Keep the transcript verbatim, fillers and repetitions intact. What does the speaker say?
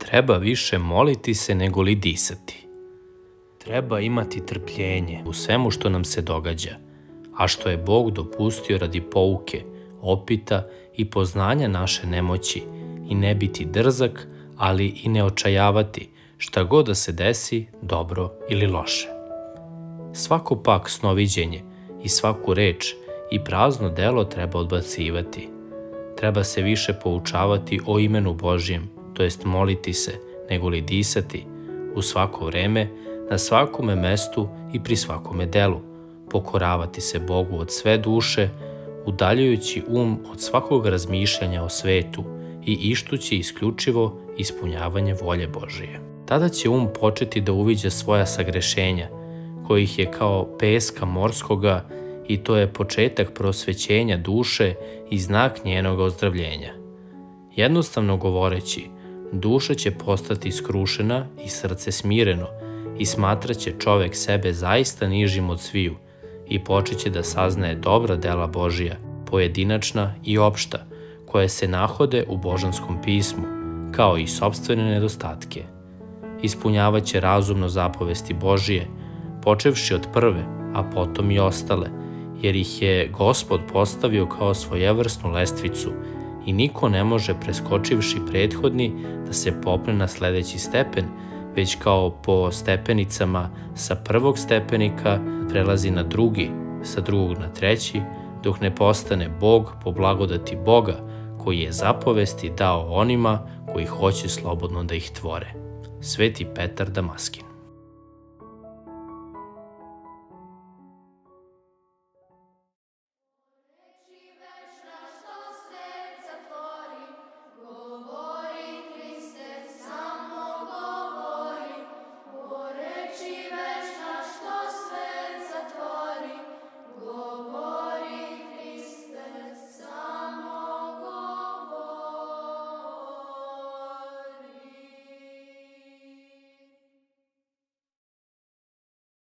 Treba više moliti se nego li disati. Treba imati trpljenje u svemu što nam se događa, a što je Bog dopustio radi pouke, opita i poznanja naše nemoći i ne biti drzak, ali i ne očajavati šta god da se desi, dobro ili loše. Svako pak snoviđenje i svaku reč i prazno delo treba odbacivati. Treba se više poučavati o imenu Božjem, to jest moliti se, nego li disati, u svako vreme, na svakome mestu i pri svakome delu, pokoravati se Bogu od sve duše, udaljujući um od svakog razmišljanja o svetu i ištući isključivo ispunjavanje volje Božije. Tada će um početi da uviđa svoja sagrešenja, kojih je kao peska morskoga, i to je početak prosvećenja duše i znak njenog ozdravljenja. Jednostavno govoreći, duša će postati skrušena i srce smireno i smatraće čovek sebe zaista nižim od sviju i počeće da saznaje dobra dela Božija, pojedinačna i opšta, koje se nahode u Božanskom pismu, kao i sopstvene nedostatke. Ispunjavaće razumno zapovesti Božije, počevši od prve, a potom i ostale, jer ih je Gospod postavio kao svojevrsnu lestvicu i niko ne može, preskočivši prethodni, da se popne na sledeći stepen, već kao po stepenicama sa prvog stepenika prelazi na drugi, sa drugog na treći, dok ne postane Bog po blagodati Boga, koji je zapovesti dao onima koji hoće slobodno da ih tvore. Sveti Petar Damaskin.